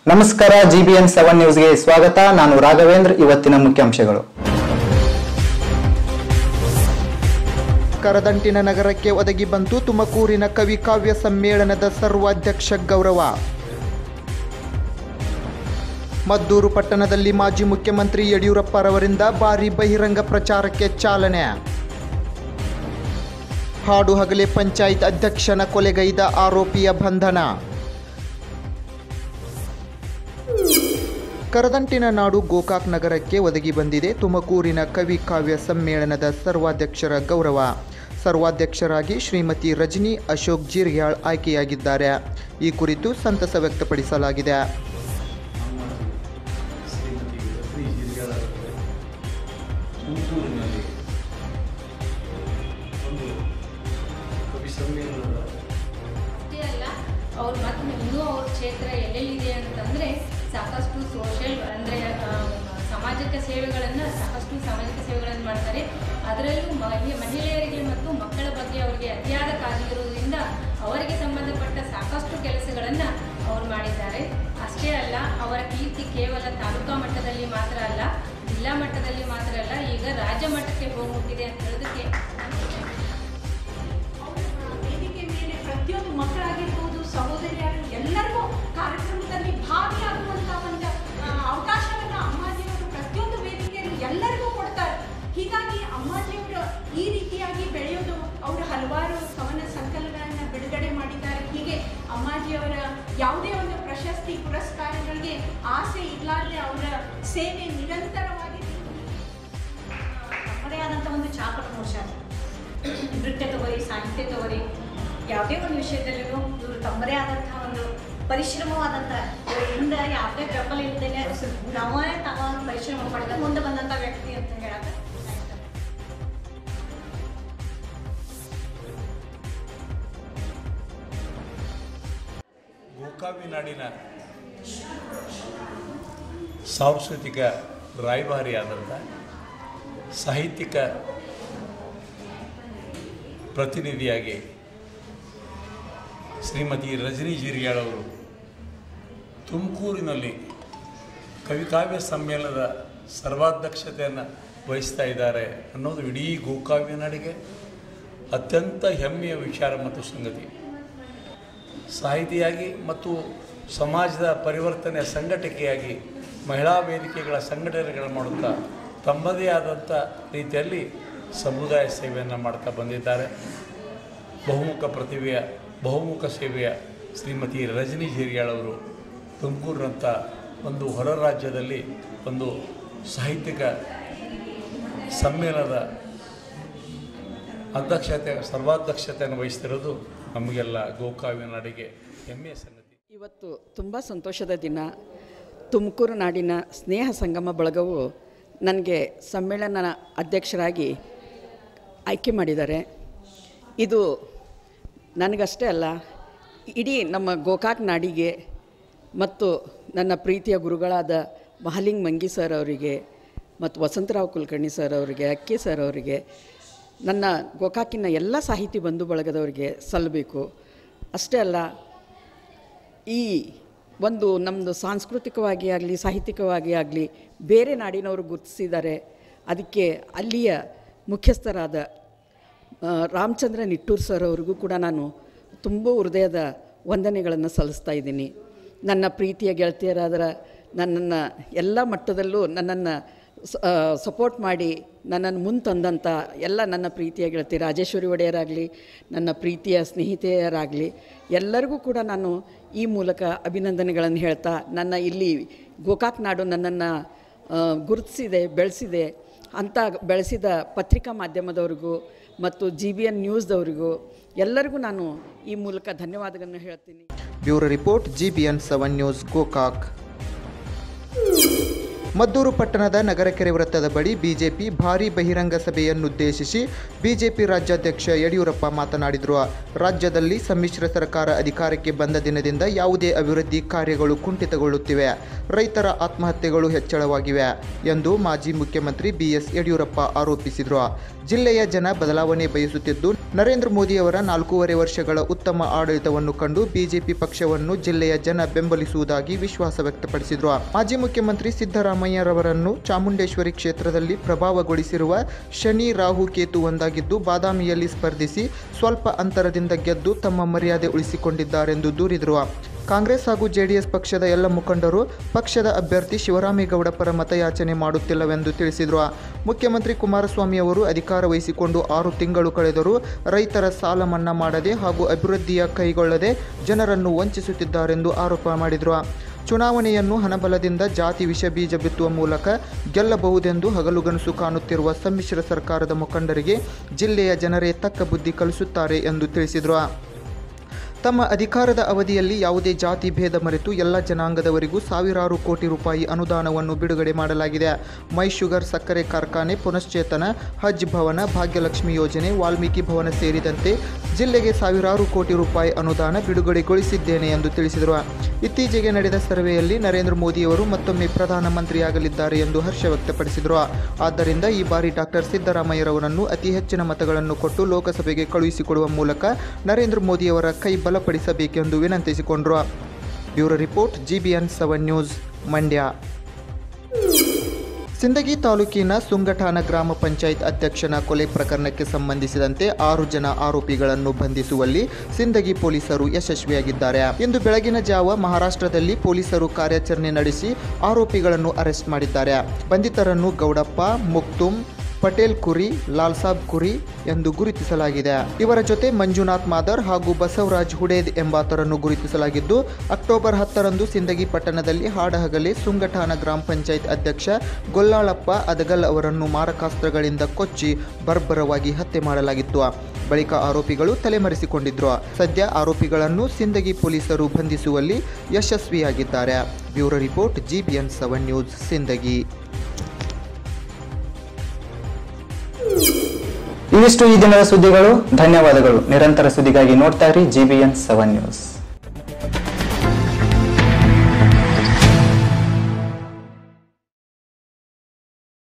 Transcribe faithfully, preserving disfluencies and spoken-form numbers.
ನಮಸ್ಕಾರ GBN seven ನ್ಯೂಸ್ಗೆ ಸ್ವಾಗತ. ನಾನು ರಾಘವೇಂದ್ರ. ಇವತ್ತಿನ ಮುಖ್ಯಾಂಶಗಳು. ಕರದಂಟಿನ ನಗರಕ್ಕೆ ಒದಗಿ ಬಂತು ತುಮಕೂರಿನ ಕವಿ ಕಾವ್ಯ ಸಮ್ಮೇಳನದ ಸರ್ವಾಧ್ಯಕ್ಷ ಗೌರವ. ಮದ್ದೂರು ಪಟ್ಟಣದಲ್ಲಿ ಮಾಜಿ ಮುಖ್ಯಮಂತ್ರಿ ಯಡಿಯೂರಪ್ಪರವರಿಂದ ಭಾರೀ ಬಹಿರಂಗ ಪ್ರಚಾರಕ್ಕೆ ಚಾಲನೆ. ಹಾಡುಹಗಲೇ ಪಂಚಾಯತ್ ಅಧ್ಯಕ್ಷನ ಕೊಲೆಗೈದ ಆರೋಪಿಯ ಬಂಧನ. ಕರದಂಟಿನ ನಾಡು ಗೋಕಾಕ್ ನಗರಕ್ಕೆ ಒದಗಿ ಬಂದಿದೆ ತುಮಕೂರಿನ ಕವಿ ಕಾವ್ಯ ಸಮ್ಮೇಳನದ ಸರ್ವಾಧ್ಯಕ್ಷರ ಗೌರವ. ಸರ್ವಾಧ್ಯಕ್ಷರಾಗಿ ಶ್ರೀಮತಿ ರಜನಿ ಅಶೋಕ್ ಜೀರ್ಗ್ಯಾಳ್ ಆಯ್ಕೆಯಾಗಿದ್ದಾರೆ. ಈ ಕುರಿತು ಸಂತಸ ವ್ಯಕ್ತಪಡಿಸಲಾಗಿದೆ. ಅಷ್ಟೇ ಅಲ್ಲ, ಅವ್ರು ಮತ್ತೆ ಇನ್ನೂ ಅವ್ರ ಕ್ಷೇತ್ರ ಎಲ್ಲೆಲ್ಲಿದೆ ಅಂತಂದರೆ ಸಾಕಷ್ಟು ಸೋಷಿಯಲ್ ಅಂದರೆ ಸಾಮಾಜಿಕ ಸೇವೆಗಳನ್ನು ಸಾಕಷ್ಟು ಸಾಮಾಜಿಕ ಸೇವೆಗಳನ್ನು ಮಾಡ್ತಾರೆ. ಅದರಲ್ಲೂ ಮಹಿ ಮಹಿಳೆಯರಿಗೆ ಮತ್ತು ಮಕ್ಕಳ ಬಗ್ಗೆ ಅವರಿಗೆ ಅತಿಯಾದ ಕಾಳಜಿ ಇರುವುದರಿಂದ ಅವರಿಗೆ ಸಂಬಂಧಪಟ್ಟ ಸಾಕಷ್ಟು ಕೆಲಸಗಳನ್ನು ಅವರು ಮಾಡಿದ್ದಾರೆ. ಅಷ್ಟೇ ಅಲ್ಲ, ಅವರ ಕೀರ್ತಿ ಕೇವಲ ತಾಲೂಕಾ ಮಟ್ಟದಲ್ಲಿ ಮಾತ್ರ ಅಲ್ಲ, ಜಿಲ್ಲಾ ಮಟ್ಟದಲ್ಲಿ ಮಾತ್ರ ಅಲ್ಲ, ಈಗ ರಾಜ್ಯ ಮಟ್ಟಕ್ಕೆ ಹೋಗ್ಬಿಟ್ಟಿದೆ ಅಂತ ಹೇಳೋದಕ್ಕೆ ವೇದಿಕೆ ಮೇಲೆ ಪ್ರತಿಯೊಂದು ಮಕ್ಕಳಾಗಿರ್ಬೋದು, ಸಹೋದರಿಯಾಗಿರ್ಬೋದು, ಎಲ್ಲರಿಗೂ ಕಾರ್ಯಕ್ರಮದಲ್ಲಿ ಭಾಗಿಯಾಗುವಂಥ ಒಂದು ಅವಕಾಶವನ್ನು ಅಮ್ಮಾಜಿಯವರು ಪ್ರತಿಯೊಂದು ವೇದಿಕೆಯಲ್ಲಿ ಎಲ್ಲರಿಗೂ ಕೊಡ್ತಾರೆ. ಹೀಗಾಗಿ ಅಮ್ಮಾಜಿಯವರು ಈ ರೀತಿಯಾಗಿ ಬೆಳೆಯೋದು, ಅವರು ಹಲವಾರು ಕವನ ಸಂಕಲನಗಳನ್ನು ಬಿಡುಗಡೆ ಮಾಡಿದ್ದಾರೆ. ಹೀಗೆ ಅಮ್ಮಾಜಿಯವರ ಯಾವುದೇ ಒಂದು ಪ್ರಶಸ್ತಿ ಪುರಸ್ಕಾರಗಳಿಗೆ ಆಸೆ ಇರಲಾರದೆ ಅವರ ಸೇವೆ ನಿರಂತರವಾಗಿ ನಮ್ಮದೇ ಆದಂಥ ಒಂದು ಚಾಪ ಪ್ರಮೋಷನ್, ನೃತ್ಯ ತಗೋರಿ, ಸಾಹಿತ್ಯ ತಗೋರಿ, ಯಾವುದೇ ಒಂದು ವಿಷಯದಲ್ಲೂ ಇವರು ತಮ್ಮದೇ ಆದಂಥ ಒಂದು ಪರಿಶ್ರಮವಾದಂಥ ಹಿಂದ ಯಾವುದೇ ಬೆಂಬಲ ಇಲ್ಲದೇನೆ ನಾವೇ ತಾವ ಪರಿಶ್ರಮ ಪಡೆದು ಮುಂದೆ ಬಂದಂಥ ವ್ಯಕ್ತಿ ಅಂತ ಹೇಳಕ್ಕೆ ಗೋಕಾವಿ ನಾಡಿನ ಸಾಂಸ್ಕೃತಿಕ ರಾಯಭಾರಿಯಾದಂಥ ಸಾಹಿತ್ಯಿಕ ಪ್ರತಿನಿಧಿಯಾಗಿ ಶ್ರೀಮತಿ ರಜನಿ ಜೀರ್ಗ್ಯಾಳ್ ಅವರು ತುಮಕೂರಿನಲ್ಲಿ ಕವಿಕಾವ್ಯ ಸಮ್ಮೇಳನದ ಸರ್ವಾಧ್ಯಕ್ಷತೆಯನ್ನು ವಹಿಸ್ತಾ ಇದ್ದಾರೆ ಅನ್ನೋದು ಇಡೀ ಗೋಕಾವ್ಯ ನಾಡಿಗೆ ಅತ್ಯಂತ ಹೆಮ್ಮೆಯ ವಿಚಾರ ಮತ್ತು ಸಂಗತಿ. ಸಾಹಿತಿಯಾಗಿ ಮತ್ತು ಸಮಾಜದ ಪರಿವರ್ತನೆಯ ಸಂಘಟನೆಯಾಗಿ ಮಹಿಳಾ ವೇದಿಕೆಗಳ ಸಂಘಟನೆಗಳನ್ನು ಮಾಡುತ್ತಾ ತಮ್ಮದೇ ಆದಂಥ ರೀತಿಯಲ್ಲಿ ಸಮುದಾಯ ಸೇವೆಯನ್ನು ಮಾಡ್ತಾ ಬಂದಿದ್ದಾರೆ. ಬಹುಮುಖ ಪ್ರತಿಭೆಯ ಬಹುಮುಖ ಸೇವೆಯ ಶ್ರೀಮತಿ ರಜನಿ ಜೀರ್ಗ್ಯಾಳ್ ಅವರು ತುಮಕೂರಿನಂಥ ಒಂದು ಹೊರ ರಾಜ್ಯದಲ್ಲಿ ಒಂದು ಸಾಹಿತ್ಯಿಕ ಸಮ್ಮೇಳನದ ಅಧ್ಯಕ್ಷತೆ ಸರ್ವಾಧ್ಯಕ್ಷತೆಯನ್ನು ವಹಿಸ್ತಿರೋದು ನಮಗೆಲ್ಲ ಗೋಕಾವ್ಯ ನಾಡಿಗೆ ಹೆಮ್ಮೆಯ ಸಂಗತಿ. ಇವತ್ತು ತುಂಬ ಸಂತೋಷದ ದಿನ. ತುಮಕೂರು ನಾಡಿನ ಸ್ನೇಹ ಸಂಗಮ ಬಳಗವು ನನಗೆ ಸಮ್ಮೇಳನ ಅಧ್ಯಕ್ಷರಾಗಿ ಆಯ್ಕೆ ಮಾಡಿದ್ದಾರೆ. ಇದು ನನಗಷ್ಟೇ ಅಲ್ಲ, ಇಡೀ ನಮ್ಮ ಗೋಕಾಕ್ ನಾಡಿಗೆ ಮತ್ತು ನನ್ನ ಪ್ರೀತಿಯ ಗುರುಗಳಾದ ಮಹಾಲಿಂಗ್ ಮಂಗಿ ಸರ್ ಅವರಿಗೆ ಮತ್ತು ವಸಂತರಾವ್ ಕುಲಕರ್ಣಿ ಸರ್ ಅವರಿಗೆ, ಅಕ್ಕಿ ಸರ್ ಅವರಿಗೆ, ನನ್ನ ಗೋಕಾಕಿನ ಎಲ್ಲ ಸಾಹಿತಿ ಬಂಧು ಬಳಗದವರಿಗೆ ಸಲ್ಲಬೇಕು. ಅಷ್ಟೇ ಅಲ್ಲ, ಈ ಒಂದು ನಮ್ಮದು ಸಾಂಸ್ಕೃತಿಕವಾಗಿ ಆಗಲಿ ಸಾಹಿತ್ಯಿಕವಾಗಿ ಆಗಲಿ ಬೇರೆ ನಾಡಿನವರು ಗುರುತಿಸಿದ್ದಾರೆ. ಅದಕ್ಕೆ ಅಲ್ಲಿಯ ಮುಖ್ಯಸ್ಥರಾದ ರಾಮಚಂದ್ರ ನಿಟ್ಟೂರ್ ಸರ್ ಅವ್ರಿಗೂ ಕೂಡ ನಾನು ತುಂಬ ಹೃದಯದ ವಂದನೆಗಳನ್ನು ಸಲ್ಲಿಸ್ತಾ ಇದ್ದೀನಿ. ನನ್ನ ಪ್ರೀತಿಯ ಗೆಳತಿಯರಾದ ನನ್ನನ್ನು ಎಲ್ಲ ಮಟ್ಟದಲ್ಲೂ ನನ್ನನ್ನು ಸಪೋರ್ಟ್ ಮಾಡಿ ನನ್ನನ್ನು ಮುಂದೆ ತಂದಂಥ ಎಲ್ಲ ನನ್ನ ಪ್ರೀತಿಯ ಗೆಳತಿ ರಾಜೇಶ್ವರಿ ಒಡೆಯರಾಗಲಿ, ನನ್ನ ಪ್ರೀತಿಯ ಸ್ನೇಹಿತೆಯರಾಗಲಿ ಎಲ್ಲರಿಗೂ ಕೂಡ ನಾನು ಈ ಮೂಲಕ ಅಭಿನಂದನೆಗಳನ್ನು ಹೇಳ್ತಾ, ನನ್ನ ಇಲ್ಲಿ ಗೋಕಾಕ್ ನಾಡು ನನ್ನನ್ನು ಗುರುತಿಸಿದೆ, ಬೆಳೆಸಿದೆ ಅಂತ ಬೆಳೆಸಿದ ಪತ್ರಿಕಾ ಮಾಧ್ಯಮದವ್ರಿಗೂ ಮತ್ತು ಜಿ ಬಿ ಎನ್ ನ್ಯೂಸ್ದವರಿಗೂ ಎಲ್ಲರಿಗೂ ನಾನು ಈ ಮೂಲಕ ಧನ್ಯವಾದಗಳನ್ನು ಹೇಳ್ತೀನಿ. Bureau report G B N seven news Gokak. Maddur ಪಟ್ಟಣದ ನಗರಕೆರೆ ವೃತ್ತದ ಬಳಿ ಬಿಜೆಪಿ ಭಾರೀ ಬಹಿರಂಗ ಸಭೆಯನ್ನುದ್ದೇಶಿಸಿ ಬಿಜೆಪಿ ರಾಜ್ಯಾಧ್ಯಕ್ಷ ಯಡಿಯೂರಪ್ಪ ಮಾತನಾಡಿದರು. ರಾಜ್ಯದಲ್ಲಿ ಸಮ್ಮಿಶ್ರ ಸರ್ಕಾರ ಅಧಿಕಾರಕ್ಕೆ ಬಂದ ದಿನದಿಂದ ಯಾವುದೇ ಅಭಿವೃದ್ಧಿ ಕಾರ್ಯಗಳು ಕುಂಠಿತಗೊಳ್ಳುತ್ತಿವೆ, ರೈತರ ಆತ್ಮಹತ್ಯೆಗಳು ಹೆಚ್ಚಳವಾಗಿವೆ ಎಂದು ಮಾಜಿ ಮುಖ್ಯಮಂತ್ರಿ ಬಿ ಎಸ್ ಯಡಿಯೂರಪ್ಪ ಆರೋಪಿಸಿದರು. ಜಿಲ್ಲೆಯ ಜನ ಬದಲಾವಣೆ ಬಯಸುತ್ತಿದ್ದು ನರೇಂದ್ರ ಮೋದಿಯವರ ನಾಲ್ಕೂವರೆ ವರ್ಷಗಳ ಉತ್ತಮ ಆಡಳಿತವನ್ನು ಕಂಡು ಬಿಜೆಪಿ ಪಕ್ಷವನ್ನು ಜಿಲ್ಲೆಯ ಜನ ಬೆಂಬಲಿಸುವುದಾಗಿ ವಿಶ್ವಾಸ ವ್ಯಕ್ತಪಡಿಸಿದರು. ಮಾಜಿ ಮುಖ್ಯಮಂತ್ರಿ ಸಿದ್ದರಾಮಯ್ಯರವರನ್ನು ಚಾಮುಂಡೇಶ್ವರಿ ಕ್ಷೇತ್ರದಲ್ಲಿ ಪ್ರಭಾವಗೊಳಿಸಿರುವ ಶನಿ ರಾಹು ಕೇತು ಒಂದಾಗಿದ್ದು ಬಾದಾಮಿಯಲ್ಲಿ ಸ್ಪರ್ಧಿಸಿ ಸ್ವಲ್ಪ ಅಂತರದಿಂದ ಗೆದ್ದು ತಮ್ಮ ಮರ್ಯಾದೆ ಉಳಿಸಿಕೊಂಡಿದ್ದಾರೆಂದು ದೂರಿದರು. ಕಾಂಗ್ರೆಸ್ ಹಾಗೂ ಜೆಡಿಎಸ್ ಪಕ್ಷದ ಎಲ್ಲ ಮುಖಂಡರು ಪಕ್ಷದ ಅಭ್ಯರ್ಥಿ ಶಿವರಾಮೇಗೌಡ ಪರ ಮತಯಾಚನೆ ಮಾಡುತ್ತಿಲ್ಲವೆಂದು ತಿಳಿಸಿದರು. ಮುಖ್ಯಮಂತ್ರಿ ಕುಮಾರಸ್ವಾಮಿ ಅವರು ಅಧಿಕಾರ ವಹಿಸಿಕೊಂಡು ಆರು ತಿಂಗಳು ಕಳೆದರೂ ರೈತರ ಸಾಲ ಮನ್ನಾ ಮಾಡದೆ ಹಾಗೂ ಅಭಿವೃದ್ಧಿಯ ಕೈಗೊಳ್ಳದೆ ಜನರನ್ನು ವಂಚಿಸುತ್ತಿದ್ದಾರೆಂದು ಆರೋಪ ಮಾಡಿದರು. ಚುನಾವಣೆಯನ್ನು ಹಣಬಲದಿಂದ ಜಾತಿ ವಿಷ ಬೀಜ ಬಿತ್ತುವ ಮೂಲಕ ಗೆಲ್ಲಬಹುದೆಂದು ಹಗಲುಗನಸು ಕಾಣುತ್ತಿರುವ ಸಮ್ಮಿಶ್ರ ಸರ್ಕಾರದ ಮುಖಂಡರಿಗೆ ಜಿಲ್ಲೆಯ ಜನರೇ ತಕ್ಕ ಬುದ್ಧಿ ಕಲಿಸುತ್ತಾರೆ ಎಂದು ತಿಳಿಸಿದರು. ತಮ್ಮ ಅಧಿಕಾರದ ಅವಧಿಯಲ್ಲಿ ಯಾವುದೇ ಜಾತಿ ಭೇದ ಮರೆತು ಎಲ್ಲ ಜನಾಂಗದವರಿಗೂ ಸಾವಿರಾರು ಕೋಟಿ ರೂಪಾಯಿ ಅನುದಾನವನ್ನು ಬಿಡುಗಡೆ ಮಾಡಲಾಗಿದೆ. ಮೈ ಶುಗರ್ ಸಕ್ಕರೆ ಕಾರ್ಖಾನೆ ಪುನಶ್ಚೇತನ, ಹಜ್ ಭವನ, ಭಾಗ್ಯಲಕ್ಷ್ಮಿ ಯೋಜನೆ, ವಾಲ್ಮೀಕಿ ಭವನ ಸೇರಿದಂತೆ ಜಿಲ್ಲೆಗೆ ಸಾವಿರಾರು ಕೋಟಿ ರೂಪಾಯಿ ಅನುದಾನ ಬಿಡುಗಡೆಗೊಳಿಸಿದ್ದೇನೆ ಎಂದು ತಿಳಿಸಿದರು. ಇತ್ತೀಚೆಗೆ ನಡೆದ ಸರ್ವೆಯಲ್ಲಿ ನರೇಂದ್ರ ಮೋದಿಯವರು ಮತ್ತೊಮ್ಮೆ ಪ್ರಧಾನಮಂತ್ರಿಯಾಗಲಿದ್ದಾರೆ ಎಂದು ಹರ್ಷ ವ್ಯಕ್ತಪಡಿಸಿದರು. ಆದ್ದರಿಂದ ಈ ಬಾರಿ ಡಾಕ್ಟರ್ ಸಿದ್ದರಾಮಯ್ಯರವರನ್ನು ಅತಿ ಹೆಚ್ಚಿನ ಮತಗಳನ್ನು ಕೊಟ್ಟು ಲೋಕಸಭೆಗೆ ಕಳುಹಿಸಿಕೊಡುವ ಮೂಲಕ ನರೇಂದ್ರ ಮೋದಿಯವರ ಕೈ ಬಲಪಡಿಸಬೇಕೆಂದು ವಿನಂತಿಸಿಕೊಂಡರು. Bureau report, GBN seven news, Mandya. Sindagi ತಾಲೂಕಿನ ಸುಂಗಠಾನ ಗ್ರಾಮ ಪಂಚಾಯತ್ ಅಧ್ಯಕ್ಷನ ಕೊಲೆ ಪ್ರಕರಣಕ್ಕೆ ಸಂಬಂಧಿಸಿದಂತೆ ಆರು ಜನ ಆರೋಪಿಗಳನ್ನು ಬಂಧಿಸುವಲ್ಲಿ ಸಿಂದಗಿ ಪೊಲೀಸರು ಯಶಸ್ವಿಯಾಗಿದ್ದಾರೆ. ಇಂದು ಬೆಳಗಿನ ಜಾವ ಮಹಾರಾಷ್ಟ್ರದಲ್ಲಿ ಪೊಲೀಸರು ಕಾರ್ಯಾಚರಣೆ ನಡೆಸಿ ಆರೋಪಿಗಳನ್ನು ಅರೆಸ್ಟ್ ಮಾಡಿದ್ದಾರೆ. ಬಂಧಿತರನ್ನು ಗೌಡಪ್ಪ, ಮುಕ್ತುಮ್, ಪಟೇಲ್ ಕುರಿ, ಲಾಲ್ಸಾಬ್ ಕುರಿ ಎಂದು ಗುರುತಿಸಲಾಗಿದೆ. ಇವರ ಜೊತೆ ಮಂಜುನಾಥ್ ಮಾದರ್ ಹಾಗೂ ಬಸವರಾಜ್ ಹುಡೇದ್ ಎಂಬಾತರನ್ನು ಗುರುತಿಸಲಾಗಿದ್ದು, ಅಕ್ಟೋಬರ್ ಹತ್ತರಂದು ಸಿಂದಗಿ ಪಟ್ಟಣದಲ್ಲಿ ಹಾಡಹಗಲೇ ಸುಂಗಠಾನ ಗ್ರಾಮ ಪಂಚಾಯತ್ ಅಧ್ಯಕ್ಷ ಗೊಲ್ಲಾಳಪ್ಪ ಅದಗಲ್ ಅವರನ್ನು ಮಾರಕಾಸ್ತ್ರಗಳಿಂದ ಕೊಚ್ಚಿ ಬರ್ಬರವಾಗಿ ಹತ್ಯೆ ಮಾಡಲಾಗಿತ್ತು. ಬಳಿಕ ಆರೋಪಿಗಳು ತಲೆಮರೆಸಿಕೊಂಡಿದ್ರು. ಸದ್ಯ ಆರೋಪಿಗಳನ್ನು ಸಿಂದಗಿ ಪೊಲೀಸರು ಬಂಧಿಸುವಲ್ಲಿ ಯಶಸ್ವಿಯಾಗಿದ್ದಾರೆ. Bureau report, GBN seven news, Sindagi. ಇವಿಷ್ಟು ಈ ದಿನದ ಸುದ್ದಿಗಳು. ಧನ್ಯವಾದಗಳು. ನಿರಂತರ ಸುದ್ದಿಗಾಗಿ ನೋಡ್ತಾ ಇರಿ ಜಿಬಿಎನ್ ಸೆವೆನ್ ನ್ಯೂಸ್.